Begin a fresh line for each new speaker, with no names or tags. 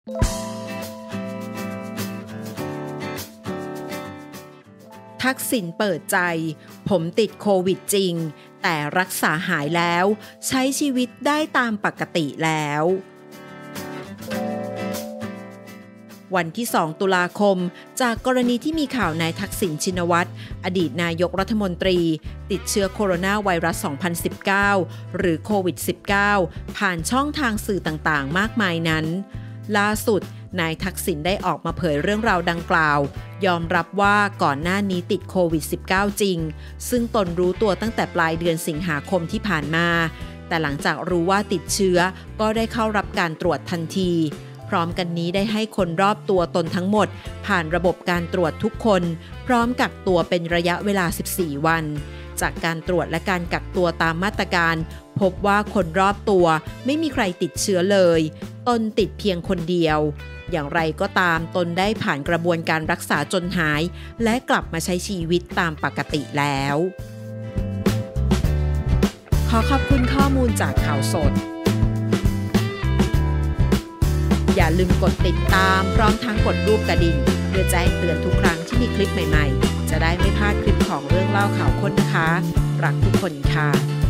ทักษิณเปิดใจผมติดโควิดจริงแต่รักษาหายแล้วใช้ชีวิตได้ตามปกติแล้ววันที่2ตุลาคมจากกรณีที่มีข่าวนายทักษิณชินวัตรอดีตนายกรัฐมนตรีติดเชื้อโคโรนาไวรัส 2019 หรือโควิด -19 ผ่านช่องทางสื่อต่างๆมากมายนั้นล่าสุดนายทักษิณได้ออกมาเผยเรื่องราวดังกล่าวยอมรับว่าก่อนหน้านี้ติดโควิด -19 จริงซึ่งตนรู้ตัวตั้งแต่ปลายเดือนสิงหาคมที่ผ่านมาแต่หลังจากรู้ว่าติดเชื้อก็ได้เข้ารับการตรวจทันทีพร้อมกันนี้ได้ให้คนรอบตัวตนทั้งหมดผ่านระบบการตรวจทุกคนพร้อมกักตัวเป็นระยะเวลา 14 วันจากการตรวจและการกักตัวตามมาตรการพบว่าคนรอบตัวไม่มีใครติดเชื้อเลยตนติดเพียงคนเดียวอย่างไรก็ตามตนได้ผ่านกระบวนการรักษาจนหายและกลับมาใช้ชีวิตตามปกติแล้วขอขอบคุณข้อมูลจากข่าวสดอย่าลืมกดติดตามพร้อมทั้งกดรูปกระดิ่งเพื่อแจ้งเตือนทุกครั้งที่มีคลิปใหม่ๆจะได้ไม่พลาดคลิปของเรื่องเล่าข่าวค้นนะคะรักทุกคนค่ะ